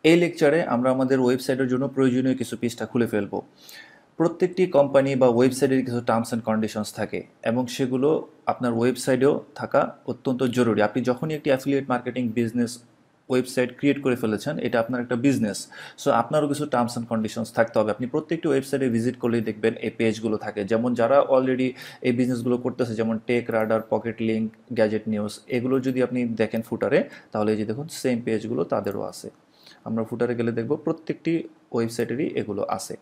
এই লেকচারে আমরা আমাদের ওয়েবসাইটের জন্য প্রয়োজনীয় কিছু পৃষ্ঠা খুলে ফেলবো। প্রত্যেকটি কোম্পানি বা ওয়েবসাইটের কিছু টার্মস অ্যান্ড কন্ডিশনস থাকে এবং সেগুলো আপনার ওয়েবসাইটেও থাকা অত্যন্ত জরুরি। আপনি যখনই একটি affiliate marketing business website create করে ফেলেছেন, এটা আপনার একটা বিজনেস, সো আপনারও কিছু টার্মস অ্যান্ড কন্ডিশনস থাকতে হবে। আপনি প্রত্যেকটি ওয়েবসাইটে ভিজিট করলেই দেখবেন এই পেজগুলো থাকে। যেমন যারা অলরেডি এই বিজনেসগুলো করতেছে, যেমন tech radar, pocket link, gadget news, এগুলো যদি আপনি দেখেন ফুটারে, তাহলে এই যে দেখুন সেম পেজগুলো তাদেরও আছে। আমরা ফুটারে গেলে দেখব প্রত্যেকটি ওয়েবসাইটেরই এগুলো আছে।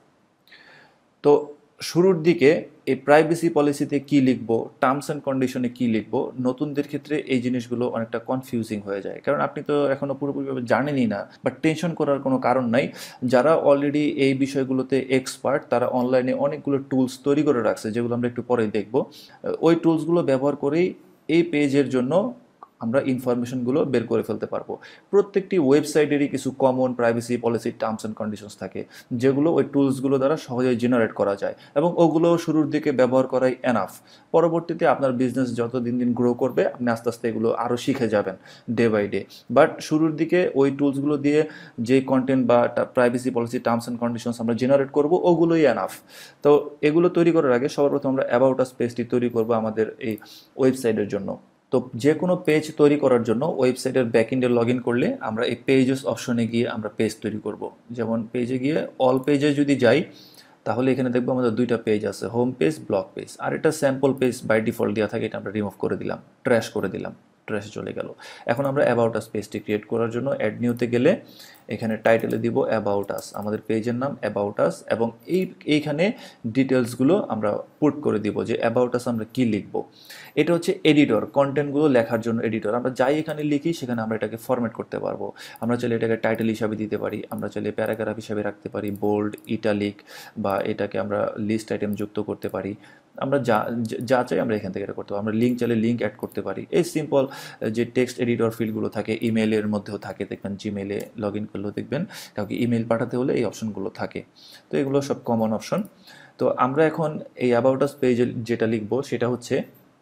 তো শুরুর দিকে এই প্রাইভেসি পলিসিতে কি লিখব, টার্মস অ্যান্ড কন্ডিশনে কি লিখব, নতুনদের ক্ষেত্রে এই জিনিসগুলো অনেকটা কনফিউজিং হয়ে যায়, কারণ আপনি তো এখনো পুরোপুরিভাবে জানেনই না। বাট টেনশন করার কোনো কারণ নাই। যারা অলরেডি এই বিষয়গুলোতে এক্সপার্ট, তারা অনলাইনে অনেকগুলো টুলস তৈরি করে রাখছে, যেগুলো আমরা একটু পরেই দেখব। ওই টুলসগুলো ব্যবহার করেই এই পেজের জন্য আমরা ইনফরমেশনগুলো বের করে ফেলতে পারবো। প্রত্যেকটি ওয়েবসাইটেরই কিছু common privacy policy terms and conditions থাকে, যেগুলো ওই টুলসগুলো দ্বারা সহজেই জেনারেট করা যায়, এবং ওগুলো শুরুর দিকে ব্যবহার করাই এনাফ। পরবর্তীতে আপনার বিজনেস যত দিন দিন গ্রো করবে, আপনি আস্তে আস্তে এগুলো আরও শিখে যাবেন ডে বাই ডে। বাট শুরুর দিকে ওই টুলসগুলো দিয়ে যে কন্টেন্ট বা privacy policy terms and conditions আমরা জেনারেট করব, ওগুলোই এনাফ। তো এগুলো তৈরি করার আগে সবার প্রথম আমরা অ্যাবাউট আস পেজটি তৈরি করব আমাদের এই ওয়েবসাইটের জন্য। তো যে কোনো পেজ তৈরি করার জন্য ওয়েবসাইটের ব্যাকএন্ডে লগ ইন করলে আমরা এই পেজেস অপশনে গিয়ে আমরা পেজ তৈরি করব। যেমন পেজে গিয়ে অল পেজে যদি যাই, তাহলে এখানে দেখবো আমাদের দুইটা পেজ আছে, হোম পেজ, ব্লগ পেজ। আর এটা স্যাম্পল পেজ বাই ডিফল্ট দেওয়া থাকে, এটা আমরা রিমুভ করে দিলাম, ট্র্যাশ করে দিলাম, ট্র্যাশে চলে গেল। এখন আমরা অ্যাবাউট আস পেজটি ক্রিয়েট করার জন্য অ্যাড নিউতে গেলে এখানে টাইটেলে দিব অ্যাবাউট আস, আমাদের পেজের নাম অ্যাবাউট আস, এবং এইখানে ডিটেলসগুলো আমরা পুট করে দিব যে অ্যাবাউট আস আমরা কী লিখব। এটা হচ্ছে এডিটর, কন্টেন্টগুলো লেখার জন্য এডিটর। আমরা যাই এখানে লিখি, সেখানে আমরা এটাকে ফরম্যাট করতে পারবো। আমরা চাইলে এটাকে টাইটেল হিসাবে দিতে পারি, আমরা চাইলে প্যারাগ্রাফ হিসাবে রাখতে পারি, বোল্ড, ইটালিক, বা এটাকে আমরা লিস্ট আইটেম যুক্ত করতে পারি। আমরা যা যা চাই আমরা এখান থেকে এটা করতে পারি। আমরা লিঙ্ক চাইলে লিঙ্ক অ্যাড করতে পারি। এই সিম্পল যে টেক্সট এডিটর ফিল্ডগুলো থাকে, ইমেলের মধ্যেও থাকে, দেখবেন জিমেলে লগ ইন করলেও দেখবেন কাউকে ইমেল পাঠাতে হলে এই অপশনগুলো থাকে। তো এগুলো সব কমন অপশন। তো আমরা এখন এই অ্যাবাউট আস পেজে যেটা লিখবো সেটা হচ্ছে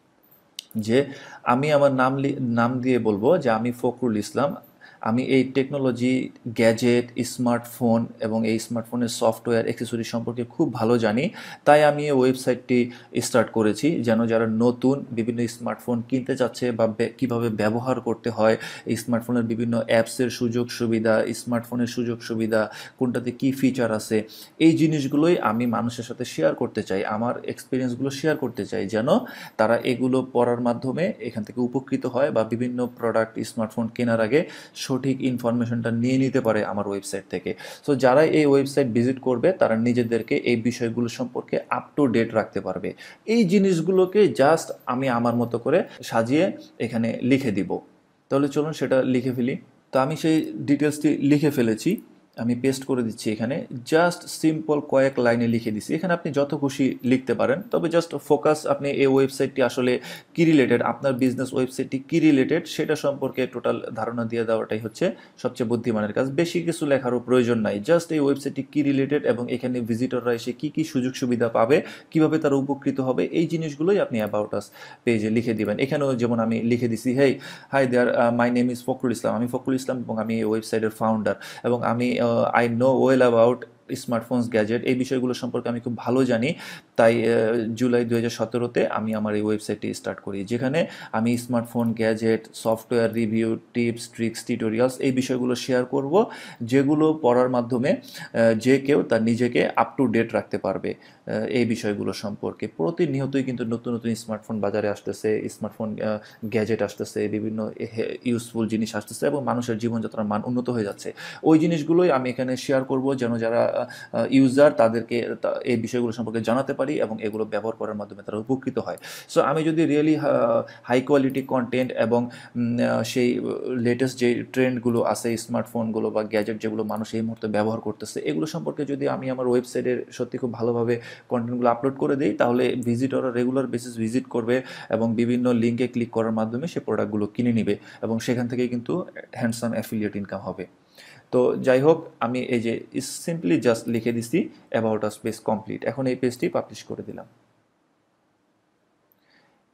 যে আমি আমার নাম দিয়ে বলবো যে আমি ফখরুল ইসলাম, আমি এই টেকনোলজি, গ্যাজেট, স্মার্টফোন এবং এই স্মার্টফোনের সফটওয়্যার অ্যাক্সেসরি সম্পর্কে খুব ভালো জানি। তাই আমি এই ওয়েবসাইটটি স্টার্ট করেছি, যেন যারা নতুন বিভিন্ন স্মার্টফোন কিনতে চাচ্ছে বা কীভাবে ব্যবহার করতে হয়, এই স্মার্টফোনের বিভিন্ন অ্যাপসের সুযোগ সুবিধা, স্মার্টফোনের সুযোগ সুবিধা, কোনটাতে কী ফিচার আছে, এই জিনিসগুলোই আমি মানুষের সাথে শেয়ার করতে চাই, আমার এক্সপিরিয়েন্সগুলো শেয়ার করতে চাই, যেন তারা এগুলো পড়ার মাধ্যমে এখান থেকে উপকৃত হয় বা বিভিন্ন প্রোডাক্ট স্মার্টফোন কেনার আগে সঠিক ইনফরমেশনটা নিয়ে নিতে পারে আমার ওয়েবসাইট থেকে। সো যারা এই ওয়েবসাইট ভিজিট করবে, তারা নিজেদেরকে এই বিষয়গুলো সম্পর্কে আপ টু ডেট রাখতে পারবে। এই জিনিসগুলোকে জাস্ট আমি আমার মতো করে সাজিয়ে এখানে লিখে দিব। তাহলে চলুন সেটা লিখে ফেলি। তো আমি সেই ডিটেলসটি লিখে ফেলেছি, আমি পেস্ট করে দিচ্ছি এখানে। জাস্ট সিম্পল কয়েক লাইনে লিখে দিচ্ছি। এখানে আপনি যত খুশি লিখতে পারেন, তবে জাস্ট ফোকাস আপনি এই ওয়েবসাইটটি আসলে কী রিলেটেড, আপনার বিজনেস ওয়েবসাইটটি কী রিলেটেড সেটা সম্পর্কে টোটাল ধারণা দিয়ে দেওয়াটাই হচ্ছে সবচেয়ে বুদ্ধিমানের কাজ। বেশি কিছু লেখারও প্রয়োজন নাই, জাস্ট এই ওয়েবসাইটটি কী রিলেটেড এবং এখানে ভিজিটররা এসে কী কী সুযোগ সুবিধা পাবে, কীভাবে তারা উপকৃত হবে, এই জিনিসগুলোই আপনি অ্যাবাউট আস পেজে লিখে দিবেন। এখানেও যেমন আমি লিখে দিছি, hey hi there, my name is Fakhrul Islam, আমি ফখরুল ইসলাম এবং আমি এই ওয়েবসাইটের ফাউন্ডার, এবং আমি I know well about smartphones, gadget, এই বিষয়গুলো সম্পর্কে আমি খুব ভালো জানি। তাই জুলাই 2017-তে আমি আমার এই ওয়েবসাইটটি স্টার্ট করি, যেখানে আমি smartphone, gadget, software review, tips, tricks, tutorials, এই বিষয়গুলো শেয়ার করব, যেগুলো পড়ার মাধ্যমে যে কেউ তার নিজেকে আপ টু ডেট রাখতে পারবে এই বিষয়গুলো সম্পর্কে। প্রতিনিয়তই কিন্তু নতুন নতুন স্মার্টফোন বাজারে আসতেছে, স্মার্টফোন গ্যাজেট আসতেছে, বিভিন্ন ইউজফুল জিনিস আসতেছে, এবং মানুষের জীবনযাত্রার মান উন্নত হয়ে যাচ্ছে। ওই জিনিসগুলোই আমি এখানে শেয়ার করব, যেন যারা ইউজার তাদেরকে এই বিষয়গুলো সম্পর্কে জানাতে পারি এবং এগুলো ব্যবহার করার মাধ্যমে তারা উপকৃত হয়। সো আমি যদি রিয়েলি হাই কোয়ালিটি কন্টেন্ট এবং সেই লেটেস্ট যে ট্রেন্ডগুলো আছে স্মার্টফোনগুলো বা গ্যাজেট যেগুলো মানুষ এই মুহূর্তে ব্যবহার করতেছে, এগুলো সম্পর্কে যদি আমি আমার ওয়েবসাইটের সত্যি খুব ভালোভাবে কন্টেন্টগুলো আপলোড করে দিই, তাহলে ভিজিটররা রেগুলার বেসিস ভিজিট করবে এবং বিভিন্ন লিঙ্কে ক্লিক করার মাধ্যমে সে প্রোডাক্টগুলো কিনে নিবে, এবং সেখান থেকে কিন্তু হ্যান্ডসাম অ্যাফিলিয়েট ইনকাম হবে। তো যাই হোক, আমি এই যে সিম্পলি জাস্ট লিখে দিছি অ্যাবাউট আস পেজ কমপ্লিট। এখন এই পেজটি পাবলিশ করে দিলাম।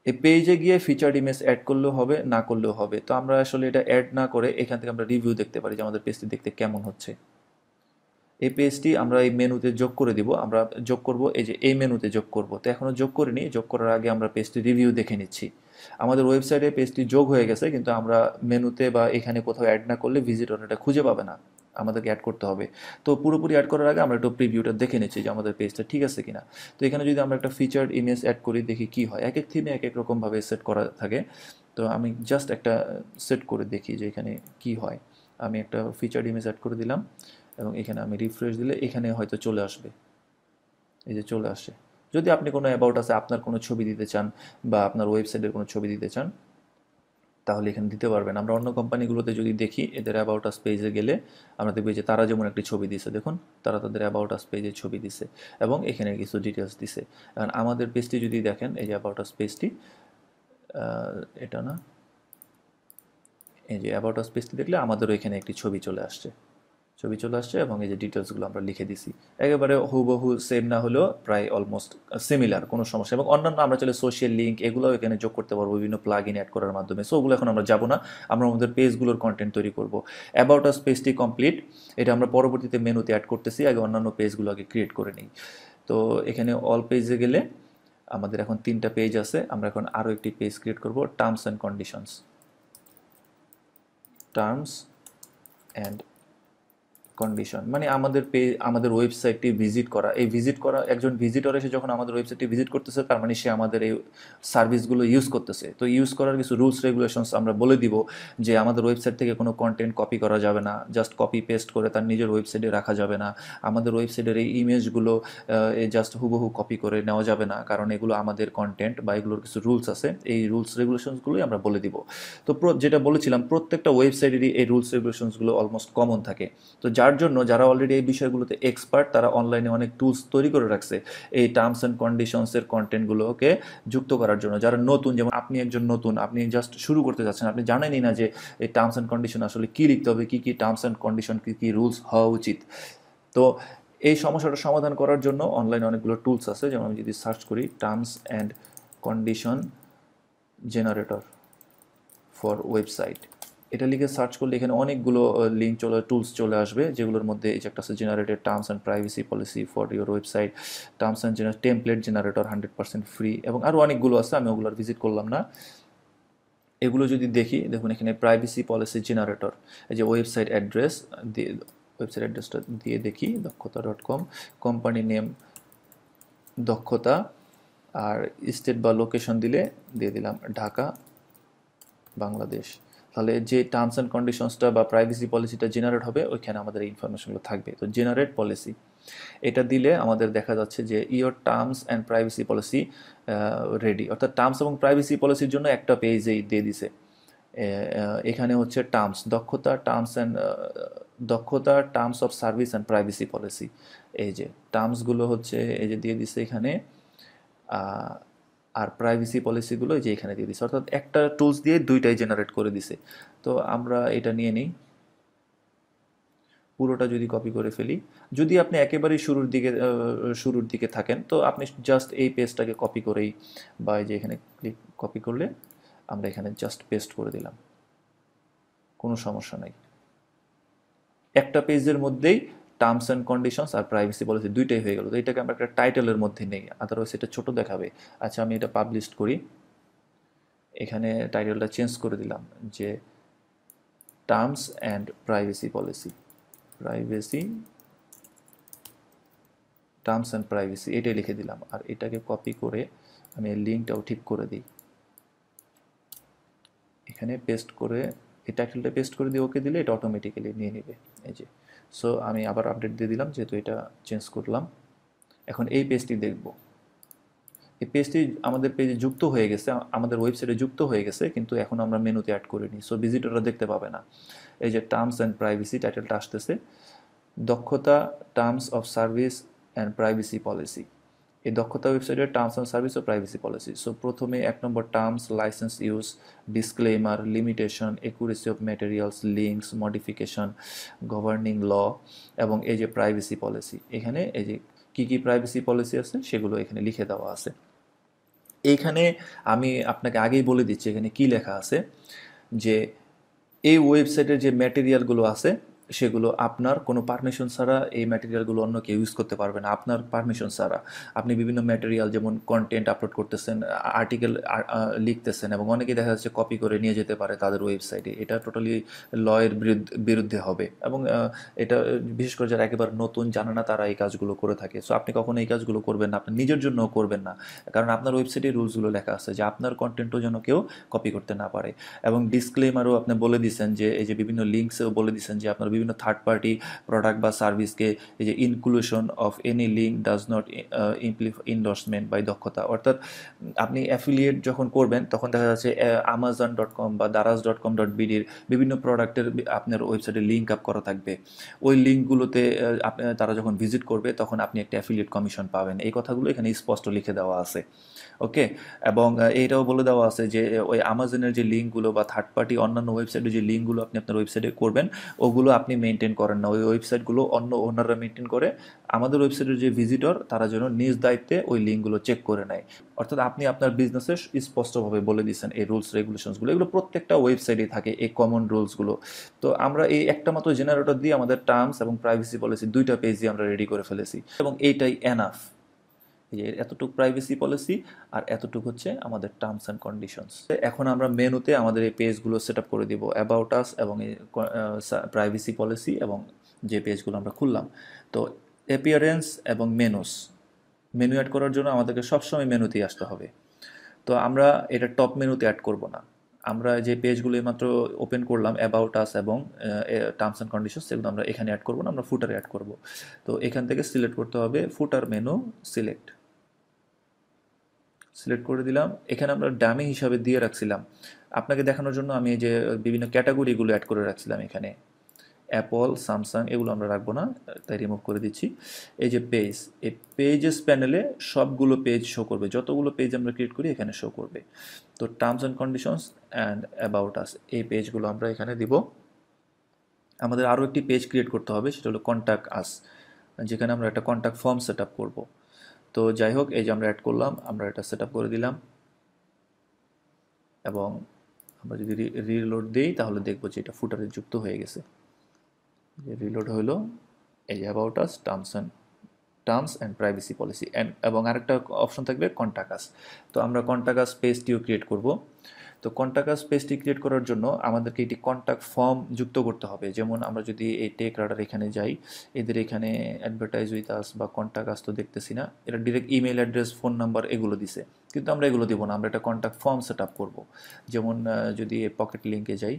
এই পেজে গিয়ে ফিচার্ড ইমেজ অ্যাড করলেও হবে, না করলেও হবে। তো আমরা আসলে এটা অ্যাড না করে এখান থেকে আমরা রিভিউ দেখতে পারি যে আমাদের পেজটি দেখতে কেমন হচ্ছে। এই পেজটি আমরা এই মেনুতে যোগ করে দিব। আমরা যোগ করব এই যে এই মেনুতে যোগ করব। তো এখনও যোগ করিনি, যোগ করার আগে আমরা পেজটি রিভিউ দেখে নিচ্ছি। আমাদের ওয়েবসাইটে পেজটি যোগ হয়ে গেছে, কিন্তু আমরা মেনুতে বা এখানে কোথাও অ্যাড না করলে ভিজিটর এটা খুঁজে পাবে না, আমাদেরকে অ্যাড করতে হবে। তো পুরোপুরি অ্যাড করার আগে আমরা একটু প্রিভিউটা দেখে নিচ্ছি যে আমাদের পেজটা ঠিক আছে কিনা। তো এখানে যদি আমরা একটা ফিচার্ড ইমেজ অ্যাড করি, দেখি কি হয়। এক এক থিমে এক এক রকমভাবে সেট করা থাকে। তো আমি জাস্ট একটা সেট করে দেখি যে এখানে কি হয়। আমি একটা ফিচার্ড ইমেজ অ্যাড করে দিলাম এবং এখানে আমি রিফ্রেশ দিলে এখানে হয়তো চলে আসবে। এই যে চলে আসে। যদি আপনি কোনো অ্যাবাউট আছে, আপনার কোনো ছবি দিতে চান বা আপনার ওয়েবসাইটের কোনো ছবি দিতে চান, তাহলে এখানে দিতে পারবেন। আমরা অন্য কোম্পানিগুলোতে যদি দেখি, এদের অ্যাবাউট আস পেজে গেলে আমরা দেখব যে তারা যেমন একটি ছবি দিছে, দেখুন তারা তাদের অ্যাবাউট আস পেজে ছবি দিছে এবং এখানে কিছু ডিটেলস দিছে। কারণ আমাদের পেজটি যদি দেখেন, এই যে অ্যাবাউট আস পেজটি, এটা না, এই যে অ্যাবাউট আস পেজটি দেখলে আমাদেরও এখানে একটি ছবি চলে আসছে, এবং এই যে ডিটেলসগুলো আমরা লিখে দিছি। একেবারে হুবহু সেম না হলেও প্রায় অলমোস্ট সিমিলার, কোনো সমস্যা। এবং অন্যান্য আমরা চাইলে সোশ্যাল লিঙ্ক এগুলোও এখানে যোগ করতে পারবো বিভিন্ন প্লাগ ইন অ্যাড করার মাধ্যমে। সো ওগুলো এখন আমরা যাব না, আমরা আমাদের পেজগুলোর কন্টেন্ট তৈরি করব। অ্যাবাউট আস পেজটি কমপ্লিট, এটা আমরা পরবর্তীতে মেনুতে অ্যাড করতেছি। আগে অন্যান্য পেজগুলো আগে ক্রিয়েট করে নিই। তো এখানে অল পেজে গেলে আমাদের এখন 3টা পেজ আছে। আমরা এখন আরও একটি পেজ ক্রিয়েট করব, terms and conditions. Terms and condition মানে আমাদের ওয়েবসাইটটি ভিজিট করা। এই ভিজিট করা, একজন ভিজিটর এসে যখন আমাদের ওয়েবসাইটটি ভিজিট করতেছে, তার মানে সে আমাদের এই সার্ভিসগুলো ইউজ করতেছে। তো ইউজ করার কিছু রুলস রেগুলেশনস আমরা বলে দিব যে আমাদের ওয়েবসাইট থেকে কোনো কন্টেন্ট কপি করা যাবে না, জাস্ট কপি পেস্ট করে তার নিজের ওয়েবসাইটে রাখা যাবে না। আমাদের ওয়েবসাইটের এই ইমেজগুলো জাস্ট হুবহু কপি করে নেওয়া যাবে না, কারণ এগুলো আমাদের কন্টেন্ট বা এগুলোর কিছু রুলস আছে। এই রুলস রেগুলেশনসগুলোই আমরা বলে দিব। তো যেটা বলেছিলাম, প্রত্যেকটা ওয়েবসাইটেরই এই রুলস রেগুলেশনসগুলো অলমোস্ট কমন থাকে। তো যার জন্য যারা অলরেডি এই বিষয়গুলোতে এক্সপার্ট, তারা অনলাইনে অনেক টুলস তৈরি করে রাখছে এই টার্মস অ্যান্ড কন্ডিশনসের কন্টেন্টগুলোকে যুক্ত করার জন্য। যারা নতুন, যেমন আপনি একজন নতুন, আপনি জাস্ট শুরু করতে যাচ্ছেন, আপনি জানেনই না যে এই টার্মস অ্যান্ড কন্ডিশন আসলে কী লিখতে হবে, কী কী টার্মস অ্যান্ড কন্ডিশন, কী কী রুলস হওয়া উচিত। তো এই সমস্যাটা সমাধান করার জন্য অনলাইনে অনেকগুলো টুলস আছে। যেমন আমি যদি সার্চ করি terms and condition generator for website, এটা লিখে সার্চ করলে এখানে অনেকগুলো লিঙ্ক টুলস চলে আসবে, যেগুলোর মধ্যে এই যে একটা আছে generated terms and privacy policy for your website, terms and template generator 100% free, এবং আরও অনেকগুলো আছে। আমি ওগুলোর ভিজিট করলাম না। এগুলো যদি দেখি, দেখুন এখানে প্রাইভেসি পলিসি জেনারেটর, এই যে ওয়েবসাইট অ্যাড্রেস দিয়ে, ওয়েবসাইট অ্যাড্রেসটা দিয়ে দেখি দক্ষতা.com, কোম্পানি নেম দক্ষতা, আর স্টেট বা লোকেশন দিয়ে দিলাম ঢাকা, বাংলাদেশ। তাহলে যে টার্মস অ্যান্ড কন্ডিশনসটা বা প্রাইভেসি পলিসিটা জেনারেট হবে, ওইখানে আমাদের এই ইনফরমেশনগুলো থাকবে। তো জেনারেট পলিসি এটা দিলে আমাদের দেখা যাচ্ছে যে your terms and privacy policy ready, অর্থাৎ টার্মস এবং প্রাইভেসি পলিসির জন্য একটা পেজেই দিয়ে দিছে। এখানে হচ্ছে terms, Dakkhota terms of service and privacy policy. এই যে টার্মসগুলো হচ্ছে এই যে দিয়ে দিছে এখানে, আর প্রাইভেসি পলিসিগুলো যে এখানে দিয়ে দিছে, অর্থাৎ একটা টুলস দিয়ে দুইটাই জেনারেট করে দিছে। তো আমরা এটা নিয়ে নিই, পুরোটা যদি কপি করে ফেলি। যদি আপনি একেবারেই শুরুর দিকে থাকেন, তো আপনি জাস্ট এই পেজটাকে কপি করেই, বা এই যে এখানে ক্লিক কপি করলে আমরা এখানে জাস্ট পেস্ট করে দিলাম, কোনো সমস্যা নাই। একটা পেজের মধ্যেই টার্মস অ্যান্ড কন্ডিশনস আর প্রাইভেসি পলিসি দুইটাই হয়ে গেল। তো এটাকে আমরা একটা টাইটেলের মধ্যে নেই, আদারওয়াইজ এটা ছোট দেখাবে। আচ্ছা, আমি এটা পাবলিশ করি, এখানে টাইটেলটা চেঞ্জ করে দিলাম যে terms and privacy policy, terms and privacy এটাই লিখে দিলাম। আর এটাকে কপি করে আমি লিঙ্কটাও ঠিক করে দিই, এখানে পেস্ট করে এই টাইটেলটা পেস্ট করে দিয়ে ওকে দিলে এটা অটোমেটিক্যালি নিয়ে নেবে। এই যে, সো আমি আবার আপডেট দিয়ে দিলাম যেহেতু এটা চেঞ্জ করলাম। এখন এই পেজটি দেখব, এই পেজটি আমাদের পেজে যুক্ত হয়ে গেছে, আমাদের ওয়েবসাইটে যুক্ত হয়ে গেছে, কিন্তু এখন আমরা মেনুতে অ্যাড করিনি, সো ভিজিটররা দেখতে পাবে না। এই যে টার্মস অ্যান্ড প্রাইভেসি টাইটেলটা আসতেছে, Dakkhota terms of service and privacy policy. এই দক্ষতা ওয়েবসাইটের টার্মস অ্যান্ড সার্ভিস ও প্রাইভেসি পলিসি। সো প্রথমে 1 নম্বর terms, license use, disclaimer, limitation, accuracy of materials, links, modification, governing law, এবং এই যে প্রাইভেসি পলিসি। এখানে এই যে কী কী প্রাইভেসি পলিসি আছে সেগুলো এখানে লিখে দেওয়া আছে। এইখানে আমি আপনাকে আগেই বলে দিচ্ছি এখানে কি লেখা আছে, যে এই ওয়েবসাইটের যে ম্যাটেরিয়ালগুলো আছে সেগুলো আপনার কোনো পারমিশন ছাড়া এই ম্যাটেরিয়ালগুলো অন্য কেউ ইউজ করতে পারবে না, আপনার পারমিশন ছাড়া। আপনি বিভিন্ন ম্যাটেরিয়াল যেমন কন্টেন্ট আপলোড করতেছেন, আর্টিকেল লিখতেছেন, এবং অনেকেই দেখা যাচ্ছে কপি করে নিয়ে যেতে পারে তাদের ওয়েবসাইটে। এটা টোটালি লয়ের বিরুদ্ধে হবে, এবং এটা বিশেষ করে যারা একেবারে নতুন জানে না তারা এই কাজগুলো করে থাকে। সো আপনি কখনো এই কাজগুলো করবেন না, আপনার নিজের জন্যও করবেন না, কারণ আপনার ওয়েবসাইটে রুলসগুলো লেখা আছে যে আপনার কন্টেন্টও যেন কেউ কপি করতে না পারে। এবং ডিসক্লেমারও আপনি বলে দিচ্ছেন যে এই যে বিভিন্ন লিঙ্কসেও বলে দিচ্ছেন যে আপনার বিভিন্ন থার্ড পার্টি প্রোডাক্ট বা সার্ভিসকে এই যে inclusion of any link does not endorsement by Dakkhota, অর্থাৎ আপনি অ্যাফিলিয়েট যখন করবেন তখন দেখা যাচ্ছে amazon.com বা daraz.com.bd বিভিন্ন প্রোডাক্টের আপনার ওয়েবসাইটে লিঙ্ক আপ করা থাকবে। ওই লিঙ্কগুলোতে তারা যখন ভিজিট করবে তখন আপনি একটা অ্যাফিলিয়েট কমিশন পাবেন। এই কথাগুলো এখানে স্পষ্ট লিখে দেওয়া আছে। ওকে, এবং এইটাও বলে দেওয়া আছে যে ওই আমাজনের যে লিঙ্কগুলো বা থার্ড পার্টি অন্যান্য ওয়েবসাইটের যে লিঙ্কগুলো আপনি আপনার ওয়েবসাইটে করবেন ওগুলো আপনি মেনটেন করেন না, ওই ওয়েবসাইটগুলো অন্য ওনাররা মেনটেন করে। আমাদের ওয়েবসাইটের যে ভিজিটর তারা যেন নিজ দায়িত্বে ওই লিঙ্কগুলো চেক করে নেয়। অর্থাৎ আপনি আপনার বিজনেসে স্পষ্টভাবে বলে দিচ্ছেন এই রুলস রেগুলেশনসগুলো, এগুলো প্রত্যেকটা ওয়েবসাইটেই থাকে এই কমন রুলসগুলো। তো আমরা এই একটা মাত্র জেনারেটর দিয়ে আমাদের টার্মস এবং প্রাইভেসি পলিসি দুইটা পেজই আমরা রেডি করে ফেলেছি, এবং এইটাই এনাফ। এই যে এতটুকু প্রাইভেসি পলিসি আর এতটুকু হচ্ছে আমাদের টার্মস অ্যান্ড কন্ডিশনস। এখন আমরা মেনুতে আমাদের এই পেজগুলো সেট আপ করে দিব, অ্যাবাউট আস এবং এই প্রাইভেসি পলিসি এবং যে পেজগুলো আমরা খুললাম। তো অ্যাপিয়ারেন্স এবং মেনু অ্যাড করার জন্য আমাদেরকে সবসময় মেনুতেই আসতে হবে। তো আমরা এটা টপ মেনুতে অ্যাড করব না, আমরা যে পেজগুলো মাত্র ওপেন করলাম অ্যাবাউট আস এবং টার্মস অ্যান্ড কন্ডিশনস, সেগুলো আমরা এখানে অ্যাড করব না, আমরা ফুটারে অ্যাড করব। তো এখান থেকে সিলেক্ট করতে হবে ফুটার মেনু, সিলেক্ট করে দিলাম। এখানে আমরা ডামি হিসাবে দিয়ে রাখছিলাম আপনাকে দেখানোর জন্য, আমি এই যে বিভিন্ন ক্যাটাগরিগুলো অ্যাড করে রাখছিলাম এখানে, অ্যাপল, স্যামসাং, এগুলো আমরা রাখবো না, তাই রিমুভ করে দিচ্ছি। এই যে পেজ, এই পেজেস প্যানেলে সবগুলো পেজ শো করবে, যতগুলো পেজ আমরা ক্রিয়েট করি এখানে শো করবে। তো terms and conditions and about us এই পেজগুলো আমরা এখানে দিব। আমাদের আরও একটি পেজ ক্রিয়েট করতে হবে, সেটা হলো কন্ট্যাক্ট আস, যেখানে আমরা একটা কন্ট্যাক্ট ফর্ম সেট আপ করবো। তো যাই হোক, এই যে আমরা অ্যাড করলাম, আমরা এটা সেট আপ করে দিলাম, এবং আমরা যদি রিলোড দিই তাহলে দেখবো যে এটা ফুটারে যুক্ত হয়ে গেছে। যে রিলোড হলো, এই যে about us, terms and privacy policy, এবং আরেকটা অপশন থাকবে কন্ট্যাক্ট আস। তো আমরা কন্ট্যাক্ট আস পেজটিও ক্রিয়েট করব। তো কন্ট্যাক্ট আস পেজটি ক্রিয়েট করার জন্য আমাদেরকে একটি কন্ট্যাক্ট ফর্ম যুক্ত করতে হবে। যেমন আমরা যদি এই টেক রাডার এখানে যাই, এদের এখানে অ্যাডভার্টাইজ উইথ আস বা কন্ট্যাক্ট আস তো দেখতেছি না, এটা direct email address, phone number এগুলো দিছে, কিন্তু আমরা এগুলো দিব না, আমরা একটা কন্ট্যাক্ট ফর্ম সেট আপ করবো। যেমন যদি পকেট লিঙ্কে যাই,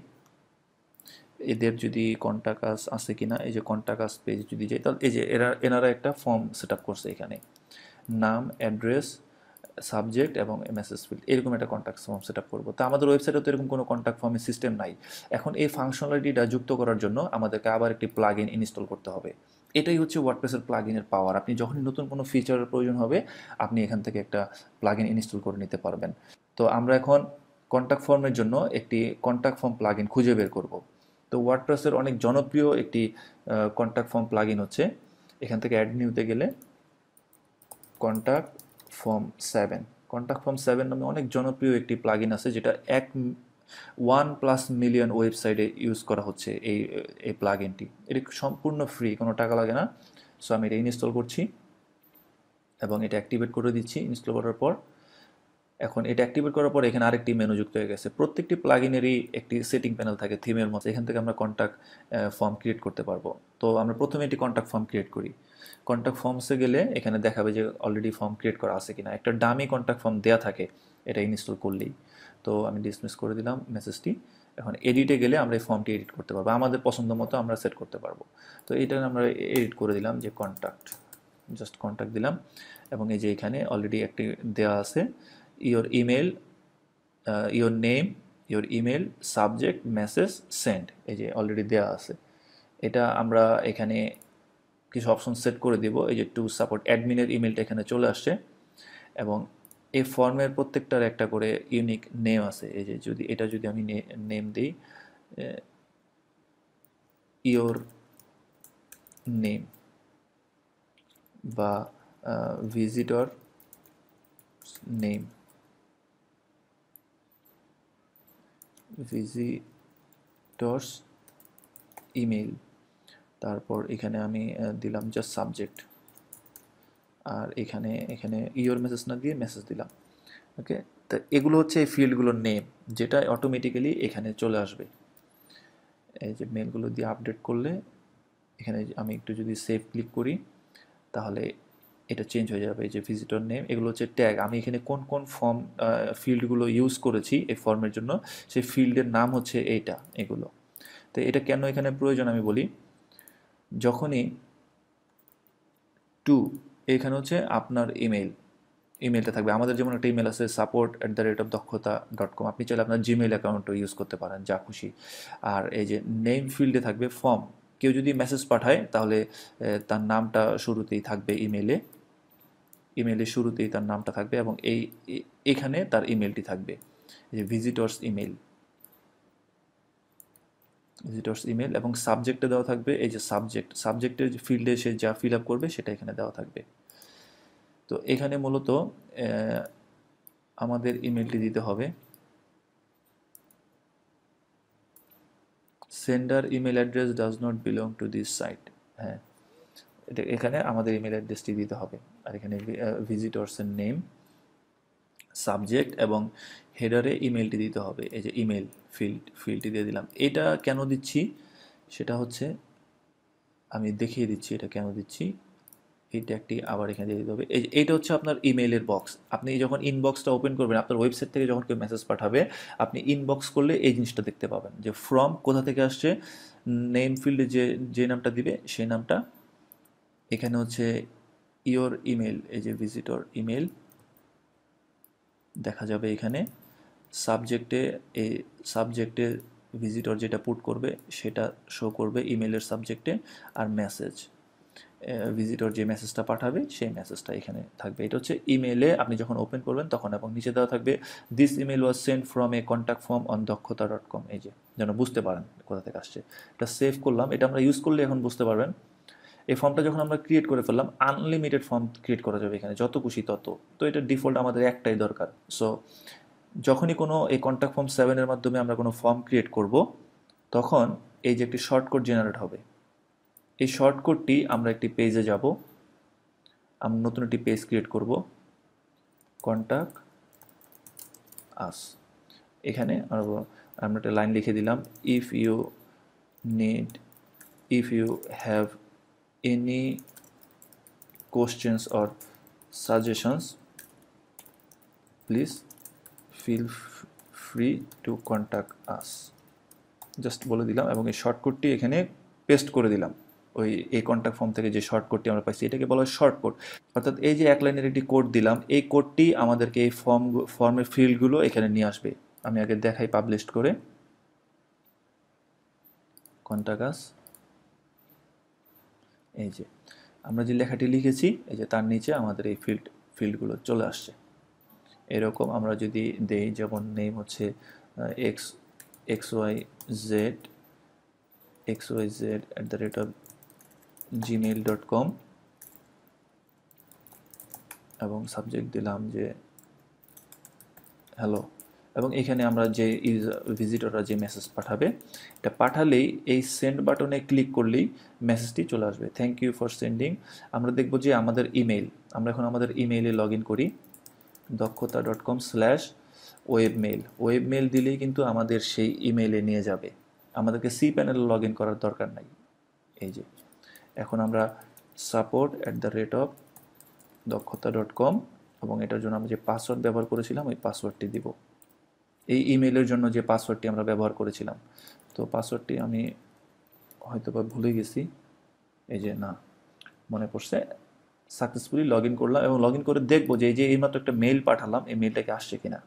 এদের যদি কন্ট্যাক্ট আস আছে কিনা, এই যে কন্ট্যাক্ট আস পেজ যদি যাই, তাহলে এই যে এনারা একটা ফর্ম সেট আপ করছে এখানে, নাম, অ্যাড্রেস, সাবজেক্ট এবং মেসেজ ফিল্ড, এরকম একটা কন্ট্যাক্ট ফর্ম সেট আপ করবো। তো আমাদের ওয়েবসাইটে তো এরকম কোনো কন্ট্যাক্ট ফর্মের সিস্টেম নাই। এখন এই ফাংশনালিটিটা যুক্ত করার জন্য আমাদেরকে আবার একটি প্লাগ ইন ইনস্টল করতে হবে। এটাই হচ্ছে ওয়ার্ডপ্রেসের প্লাগ ইনের পাওয়ার। আপনি যখনই নতুন কোনো ফিচারের প্রয়োজন হবে আপনি এখান থেকে একটা প্লাগ ইন ইনস্টল করে নিতে পারবেন। তো আমরা এখন কন্ট্যাক্ট ফর্মের জন্য একটি কন্ট্যাক্ট ফর্ম প্লাগ ইন খুঁজে বের করব। তো ওয়ার্ডপ্রেসের অনেক জনপ্রিয় একটি কন্ট্যাক্ট ফর্ম প্লাগ ইন হচ্ছে, এখান থেকে অ্যাড নিউতে গেলে কন্ট্যাক্ট ফর্ম 7, কন্ট্যাক্ট ফর্ম 7 নামে অনেক জনপ্রিয় একটি প্লাগ ইন আছে, যেটা 1+ মিলিয়ন ওয়েবসাইটে ইউজ করা হচ্ছে। এই প্লাগ ইনটি, এটি সম্পূর্ণ ফ্রি, কোনো টাকা লাগে না। সো আমি এটা ইনস্টল করছি এবং এটা অ্যাক্টিভেট করে দিচ্ছি। ইনস্টল করার পর, এখন এটা অ্যাক্টিভেট করার পর এখানে আরেকটি মেনু যুক্ত হয়ে গেছে। প্রত্যেকটি প্লাগইনেরই একটি সেটিং প্যানেল থাকে থিমের মতো, এখান থেকে আমরা কন্ট্যাক্ট ফর্ম ক্রিয়েট করতে পারবো। তো আমরা প্রথমে একটি কন্ট্যাক্ট ফর্ম ক্রিয়েট করি। কন্ট্যাক্ট ফর্মসে গেলে এখানে দেখাবে যে অলরেডি ফর্ম ক্রিয়েট করা আছে কিনা, একটা ডামি কন্ট্যাক্ট ফর্ম দেওয়া থাকে এটা ইনস্টল করলেই। তো আমি ডিসমিস করে দিলাম মেসেজটি। এখন এডিটে গেলে আমরা এই ফর্মটি এডিট করতে পারবো, আমাদের পছন্দ মতো আমরা সেট করতে পারবো। তো এটা আমরা এডিট করে দিলাম যে জাস্ট কন্ট্যাক্ট দিলাম, এবং এই যে এখানে অলরেডি একটি দেওয়া আছে your email, your name, your email, subject, message, send, এই যে অলরেডি দেওয়া আছে। এটা আমরা এখানে কিছু অপশন সেট করে দিব। এই যে টু সাপোর্ট অ্যাডমিনের ইমেলটা এখানে চলে আসছে, এবং এই ফর্মের প্রত্যেকটার একটা করে ইউনিক নেম আছে। এই যে যদি আমি নেম দিই ইয়োর নেম বা ভিজিটর নেম, ভিজিটর্স ইমেল, তারপর এখানে আমি দিলাম জাস্ট সাবজেক্ট, আর এখানে এখানে ইওর মেসেজ না দিয়ে মেসেজ দিলাম। ওকে, তো এগুলো হচ্ছে এই ফিল্ডগুলোর নেম, যেটা অটোমেটিক্যালি এখানে চলে আসবে। এই যে মেলগুলো দিয়ে আপডেট করলে এখানে আমি একটু যদি সেভ ক্লিক করি তাহলে এটা চেঞ্জ হয়ে যাবে। এই যে ভিজিটর নেম, এগুলো হচ্ছে ট্যাগ। আমি এখানে কোন কোন ফর্ম ফিল্ডগুলো ইউজ করেছি এই ফর্মের জন্য, সেই ফিল্ডের নাম হচ্ছে এইটা, এগুলো। তো এটা কেন এখানে প্রয়োজন আমি বলি। যখনই টু, এখানে হচ্ছে আপনার ইমেলটা থাকবে। আমাদের যেমন একটা ইমেল আছে support@dakkhota.com, আপনি চাইলে আপনার জিমেইল অ্যাকাউন্টও ইউজ করতে পারেন, যা খুশি। আর এই যে নেম ফিল্ডে থাকবে ফর্ম। কেউ যদি মেসেজ পাঠায় তাহলে তার নামটা শুরুতেই থাকবে ইমেলের শুরুতেই তার নামটা থাকবে, এবং এখানে তার ইমেলটি থাকবে, এই যে ভিজিটর্স ইমেল, এবং সাবজেক্টে দেওয়া থাকবে এই যে সাবজেক্টের ফিল্ডে সে যা ফিল আপ করবে সেটা এখানে দেওয়া থাকবে। তো এখানে মূলত আমাদের ইমেলটি দিতে হবে। Sender email address does not belong to this site. হ্যাঁ, এটা এখানে আমাদের ইমেল অ্যাড্রেসটি দিতে হবে। আর এখানে ভিজিটর্সের নেম, সাবজেক্ট এবং হেডারে ইমেলটি দিতে হবে। এই যে ইমেল ফিল্ডটি দিয়ে দিলাম। এটা কেন দিচ্ছি সেটা হচ্ছে আমি দেখিয়ে দিচ্ছি এটা কেন দিচ্ছি। এই ট্যাগটি আবার এখানে দিয়ে দিতে হবে। এইটা হচ্ছে আপনার ইমেইলের বক্স। আপনি যখন ইনবক্সটা ওপেন করবেন, আপনার ওয়েবসাইট থেকে যখন কেউ মেসেজ পাঠাবে, আপনি ইনবক্স করলে এই জিনিসটা দেখতে পাবেন যে ফ্রম কোথা থেকে আসছে, নেম ফিল্ডে যে নামটা দিবে সেই নামটা, এখানে হচ্ছে ইওর ইমেল, এই যে ভিজিটর ইমেল দেখা যাবে এখানে। সাবজেক্টে ভিজিটর যেটা পুট করবে সেটা শো করবে ইমেলের সাবজেক্টে, আর মেসেজ ভিজিটর যে মেসেজটা পাঠাবে সেই মেসেজটা এখানে থাকবে। এটা হচ্ছে ইমেলে আপনি যখন ওপেন করবেন তখন, এবং নিচে দেওয়া থাকবে this email was send from a contact form on dakkhota.com, এই যে যেন বুঝতে পারেন কোথা থেকে আসছে। এটা সেভ করলাম। এটা আমরা ইউজ করলে এখন বুঝতে পারবেন। এই ফর্মটা যখন আমরা ক্রিয়েট করে ফেললাম, আনলিমিটেড ফর্ম ক্রিয়েট করা যাবে এখানে, যত খুশি তত। তো এটা ডিফল্ট আমাদের একটাই দরকার। সো যখনই কোনো এই কন্ট্যাক্ট ফর্ম 7-এর মাধ্যমে আমরা কোনো ফর্ম ক্রিয়েট করব, তখন এই যে একটি শর্টকট জেনারেট হবে। এই শর্টকটটি আমরা একটি পেজে যাব, আমরা নতুন একটি পেজ ক্রিয়েট করব, কন্ট্যাক্ট আস। এখানে আমরা একটা লাইন লিখে দিলাম, if you have any questions or suggestions please feel free to contact us, just বলে দিলাম, এবং এই শর্টকটটি এখানে পেস্ট করে দিলাম। এই কন্ট্যাক্ট ফর্ম থেকে যে শর্টকটটি আমরা পাইছি এটাকে বলা হয় শর্টকট। অর্থাৎ এই যে এক লাইনের একটি কোড দিলাম, এই কোডটি আমাদেরকে এই ফর্মের ফিল্ডগুলো এখানে নিয়ে আসবে। আমি আগে দেখাই পাবলিশ করে, কন্ট্যাক্ট আস। এই যে আমরা যে লেখাটি লিখেছি, এই যে তার নিচে আমাদের এই ফিল্ডগুলো চলে আসছে। এরকম আমরা যদি দেই, যেমন নেম হচ্ছে xyz@gmail.com, এবং সাবজেক্ট দিলাম যে হ্যালো, এবং এখানে আমরা যে ভিজিটররা যে মেসেজ পাঠাবে, এটা পাঠালেই এই সেন্ড বাটনে ক্লিক করলেই মেসেজটি চলে আসবে, থ্যাংক ইউ ফর সেন্ডিং। আমরা দেখব যে আমাদের ইমেল, আমরা এখন আমাদের ইমেইলে লগ ইন করি, dakkhota.com/webmail। ওয়েবমেল দিলেই কিন্তু আমাদের সেই ইমেইলে নিয়ে যাবে, আমাদেরকে সি প্যানেলে লগ ইন করার দরকার নাই। এই যে এখন আমরা support@dakkhota.com, এবং এটার জন্য আমরা যে পাসওয়ার্ড ব্যবহার করেছিলাম ওই পাসওয়ার্ডটি দিব, এই ইমেইলের জন্য যে পাসওয়ার্ডটি আমরা ব্যবহার করেছিলাম। তো পাসওয়ার্ডটি আমি হয়তো বা ভুলে গেছি, এই যে না মনে পড়ছে। সাকসেসফুলি লগ ইন করলাম, এবং লগ ইন করে দেখবো যে এই যে এইমাত্র একটা মেইল পাঠালাম, এই মেইলটাকে আসছে কিনা।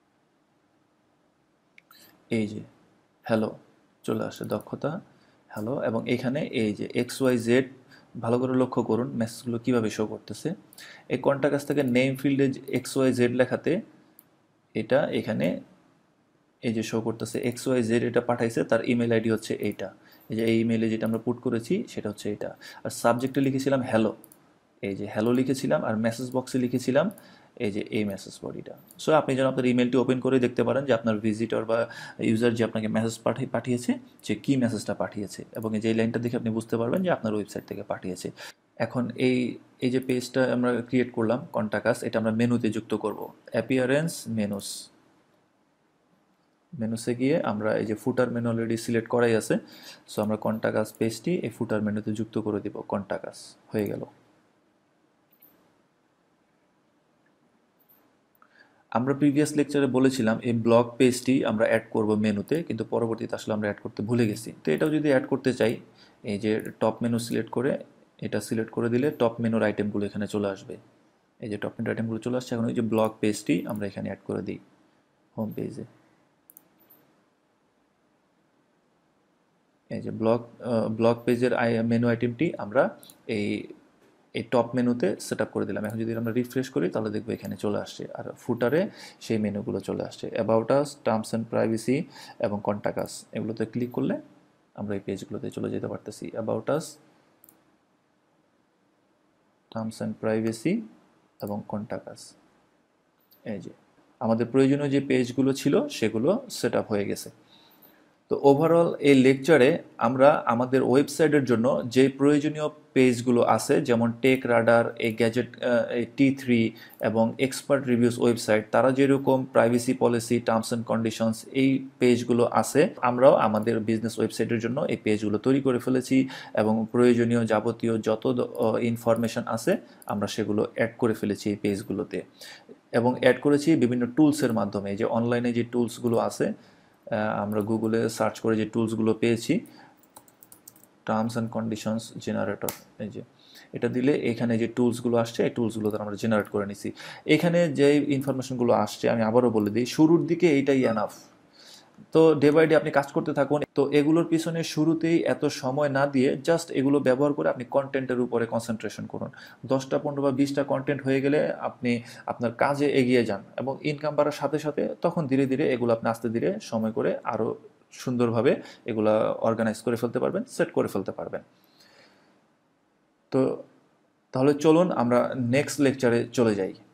এই যে হ্যালো চলে আসছে, দক্ষতা হ্যালো, এবং এখানে এই যে XYZ, ভালো করে লক্ষ্য করুন মেসেজগুলো কীভাবে শো করতেছে। এই কন্ট্যাক্ট কাছ থেকে নেম ফিল্ডে XYZ লেখাতে এটা এখানে এই যে শো করতেছে XYZ, এটা পাঠাইছে, তার ইমেল আইডি হচ্ছে এইটা। এই যে এই ইমেলে যেটা আমরা পুট করেছি সেটা হচ্ছে এটা। আর সাবজেক্টে লিখেছিলাম হ্যালো, এই যে হ্যালো লিখেছিলাম, আর মেসেজ বক্সে লিখেছিলাম এই যে এই মেসেজ বডিটা। সো আপনি যেন আপনার ইমেলটি ওপেন করে দেখতে পারেন যে আপনার ভিজিটর বা ইউজার যে আপনাকে মেসেজ পাঠিয়েছে যে কী মেসেজটা পাঠিয়েছে, এবং এই যে এই লাইনটা দেখে আপনি বুঝতে পারবেন যে আপনার ওয়েবসাইট থেকে পাঠিয়েছে। এখন এই এই যে পেজটা আমরা ক্রিয়েট করলাম কন্টাক্ট, এটা আমরা মেনুতে যুক্ত করব। অ্যাপিয়ারেন্স মেনুসে গিয়ে আমরা এই যে ফুটার মেনু অলরেডি সিলেক্ট করাই আছে, সো আমরা কন্টাক্ট পেজটি এই ফুটার মেনুতে যুক্ত করে দিব। কন্টাক্ট হয়ে গেল। আমরা প্রিভিয়াস লেকচারে বলেছিলাম এই ব্লগ পেজটি আমরা অ্যাড করব মেনুতে, কিন্তু পরবর্তীতে আসলে আমরা অ্যাড করতে ভুলে গেছি। তো এটাও যদি অ্যাড করতে চাই, এই যে টপ মেনু সিলেক্ট করে এটা সিলেক্ট করে দিলে টপ মেনুর আইটেমগুলো এখানে চলে আসবে। এই যে টপ মেনুর আইটেমগুলো চলে আসছে। এখন এই যে ব্লগ পেজটি আমরা এখানে অ্যাড করে দিই হোম পেজে। এই যে ব্লগ পেজের মেনু আইটেমটি আমরা এই এই টপ মেনুতে সেট আপ করে দিলাম। এখন যদি আমরা রিফ্রেশ করি তাহলে দেখবো এখানে চলে আসছে, আর ফুটারে সেই মেনুগুলো চলে আসছে। About us, terms and privacy এবং কন্টাক্ট আস, এগুলোতে ক্লিক করলে আমরা এই পেজগুলোতে চলে যেতে পারতেছি। About us, terms and privacy এবং কন্টাক্ট আস। এই যে আমাদের প্রয়োজনীয় যে পেজগুলো ছিল সেগুলো সেট আপ হয়ে গেছে। তো ওভারঅল এই লেকচারে আমরা আমাদের ওয়েবসাইটের জন্য যে প্রয়োজনীয় পেজগুলো আছে, যেমন টেক রাডার, এই গ্যাজেট, এই T3 এবং এক্সপার্ট রিভিউস ওয়েবসাইট, তারা যেরকম privacy policy, terms and conditions এই পেজগুলো আছে, আমরাও আমাদের বিজনেস ওয়েবসাইটের জন্য এই পেজগুলো তৈরি করে ফেলেছি, এবং প্রয়োজনীয় যাবতীয় যত ইনফরমেশন আছে আমরা সেগুলো অ্যাড করে ফেলেছি এই পেজগুলোতে, এবং অ্যাড করেছি বিভিন্ন টুলসের মাধ্যমে। যে অনলাইনে যে টুলসগুলো আছে, আমরা গুগলে সার্চ করে যে টুলসগুলো পেয়েছি, টার্মস অ্যান্ড কন্ডিশনস জেনারেটর, এই যে এটা দিলে এখানে যে টুলসগুলো আসছে এই টুলসগুলো আমরা জেনারেট করে নিছি। এখানে যে ইনফরমেশনগুলো আসছে আমি আবারও বলে দিই, শুরুর দিকে এইটাই এনাফ। তো ডে বাই ডে আপনি কাজ করতে থাকুন। তো এগুলোর পিছনে শুরুতেই এত সময় না দিয়ে জাস্ট এগুলো ব্যবহার করে আপনি কন্টেন্টের উপরে কনসেন্ট্রেশন করুন। 10টা 15 বা 20টা কন্টেন্ট হয়ে গেলে আপনি আপনার কাজে এগিয়ে যান, এবং ইনকাম বাড়ার সাথে সাথে তখন ধীরে ধীরে এগুলো আপনি আস্তে ধীরে সময় করে আরও সুন্দরভাবে এগুলা অর্গানাইজ করে ফেলতে পারবেন, সেট করে ফেলতে পারবেন। তো তাহলে চলুন আমরা নেক্সট লেকচারে চলে যাই।